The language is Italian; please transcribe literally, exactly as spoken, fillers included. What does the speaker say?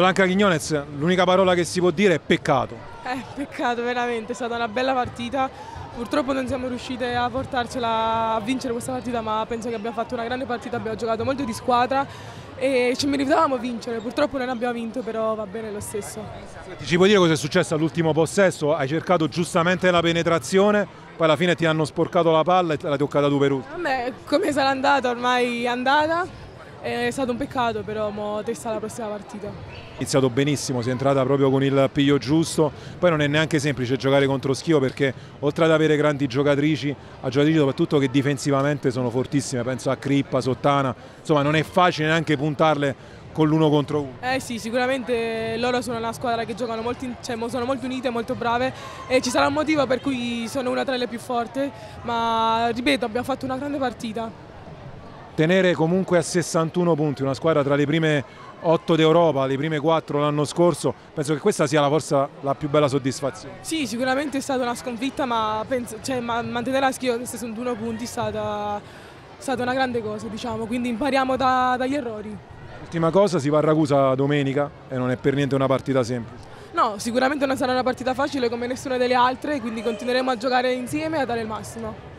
Blanca Quiñones, l'unica parola che si può dire è peccato. Eh, peccato veramente, è stata una bella partita. Purtroppo non siamo riuscite a portarcela a vincere questa partita, ma penso che abbiamo fatto una grande partita, abbiamo giocato molto di squadra e ci meritavamo vincere. Purtroppo non abbiamo vinto, però va bene lo stesso. Ci puoi dire cosa è successo all'ultimo possesso? Hai cercato giustamente la penetrazione, poi alla fine ti hanno sporcato la palla e te l'hai toccata tu per ultimo. Vabbè, come sarà andata, ormai è andata. È stato un peccato, però mo testa la prossima partita. È iniziato benissimo, si è entrata proprio con il piglio giusto, poi non è neanche semplice giocare contro Schio perché oltre ad avere grandi giocatrici, ha giocatrici soprattutto che difensivamente sono fortissime, penso a Crippa, Sottana, insomma non è facile neanche puntarle con l'uno contro uno. Eh sì, sicuramente loro sono una squadra che giocano molto, in, cioè, sono molto unite, molto brave e ci sarà un motivo per cui sono una tra le più forti, ma ripeto, abbiamo fatto una grande partita. Tenere comunque a sessantuno punti una squadra tra le prime otto d'Europa, le prime quattro l'anno scorso, penso che questa sia la forza, la più bella soddisfazione. Sì, sicuramente è stata una sconfitta, ma, penso, cioè, ma mantenere a Schio a sessantuno punti è stata, è stata una grande cosa, diciamo, quindi impariamo da, dagli errori. Ultima cosa, si va a Ragusa domenica e non è per niente una partita semplice. No, sicuramente non sarà una partita facile come nessuna delle altre, quindi continueremo a giocare insieme e a dare il massimo.